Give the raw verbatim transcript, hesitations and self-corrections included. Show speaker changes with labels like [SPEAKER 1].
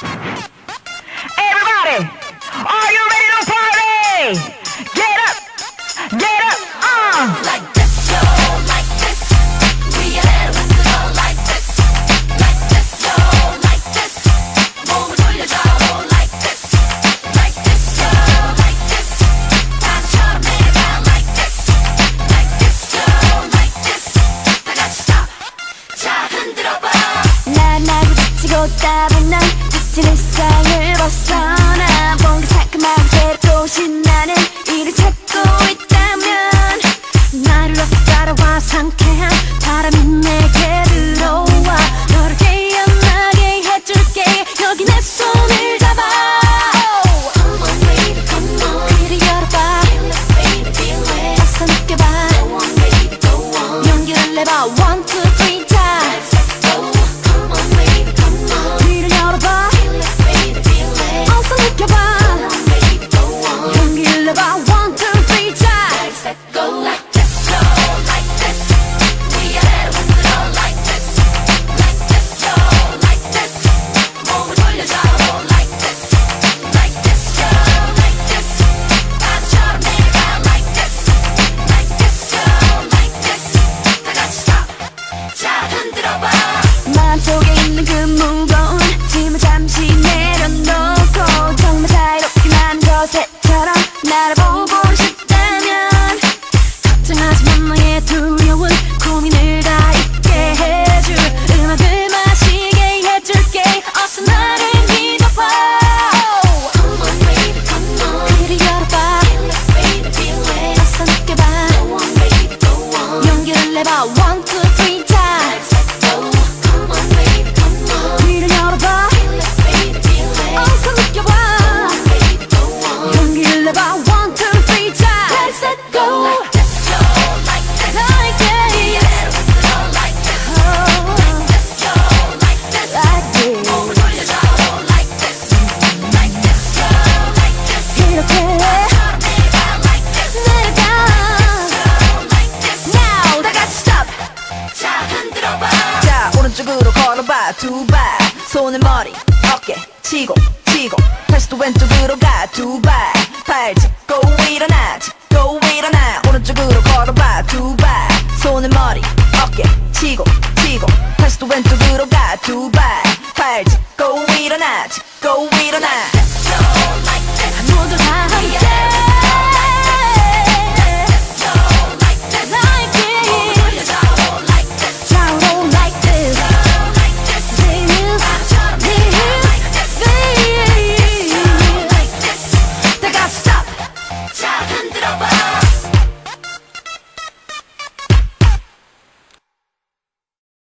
[SPEAKER 1] Everybody, are you ready to party? Get up, get up, uh.
[SPEAKER 2] Like this, yo, like this. We ahead with it all like this. Like this, yo, like this. 몸을 돌려줘 like this. Like this, yo, like this. 다처럼 내가 like this. Like this, yo, like this. 다 같이 stop. 자, 흔들어봐.
[SPEAKER 3] 난 나고 지치고 따분 난 지친 일상을 벗어나 뭔가 상큼하고 새롭고 신나는 일을 찾고 있다면 나를 어서 따라와 상쾌한 바람이 내게 들어와 너를 깨어나게 해줄게 여기 내 손을 잡아
[SPEAKER 2] Come on, baby, come on.
[SPEAKER 3] 귀를 열어봐
[SPEAKER 2] Feel it, baby, feel it.
[SPEAKER 3] 어서 느껴봐
[SPEAKER 2] Go on, baby, go on.
[SPEAKER 3] 용기를 내봐 one two three times
[SPEAKER 2] Let's go. Come on, baby, come on.
[SPEAKER 3] 귀를 열어봐
[SPEAKER 2] Feel it, baby, feel it.
[SPEAKER 3] 어서 느껴봐
[SPEAKER 2] Come on, baby, go on.
[SPEAKER 3] 용기를 내봐 one two three times
[SPEAKER 2] Let's go like this, yo, like this. We ahead with it all like this. Like this, yo, like this. 몸을 돌려줘 like this. Like this, yo, like this. 나처럼 내가 like this. Like this, yo, like this. 다 같이 stop. 자, 흔들어봐.
[SPEAKER 3] 마음속에 있는 그 무거운 짐을 잠시 내려놓고 정말 자유롭기만 저 새처럼 날아보고 싶다면 걱정하지만 너의 두려운 고민을 다 잊게 해줄 음악을 마시게 해줄게 어서 나를 믿어봐
[SPEAKER 2] Come on, baby, come on.
[SPEAKER 3] 귀를 열어봐
[SPEAKER 2] Feel it, baby, feel it.
[SPEAKER 3] 어서 느껴봐
[SPEAKER 2] Go on, baby, go on.
[SPEAKER 3] 용기를 내봐 one two three times
[SPEAKER 2] Let's go. Come on, baby, come on.
[SPEAKER 3] 귀를 열어봐
[SPEAKER 2] Feel it, baby, feel it.
[SPEAKER 3] 어서 느껴봐
[SPEAKER 2] Baby, go on.
[SPEAKER 3] 용기를 내봐 one two three times Let's go
[SPEAKER 2] Like this, yo, like this.
[SPEAKER 3] like
[SPEAKER 2] We
[SPEAKER 3] this
[SPEAKER 2] ahead with it all like this. Like this, yo, like this.
[SPEAKER 3] like this
[SPEAKER 2] 몸을 돌려줘 like this. Like this, yo, like this.
[SPEAKER 3] 이렇게
[SPEAKER 2] 나처럼 내가 like this.
[SPEAKER 3] 내가
[SPEAKER 2] Yo, like this.
[SPEAKER 3] Now 다 같이 stop
[SPEAKER 2] 자, 흔들어봐.
[SPEAKER 1] 자, 오른쪽으로 걸어봐. 두 발, 손을 머리, 어깨 치고 치고 다시 또 왼쪽으로 가. 두 발, 팔 짚고 일어나 짚고 일어나. 오른쪽으로 걸어봐. 두 발, 손을 머리, 어깨 치고 치고 다시 또 왼쪽으로 가. 두 발, 팔 짚고 일어나 짚고 일어나.
[SPEAKER 2] This, yo, like this.
[SPEAKER 3] 모두 다 함께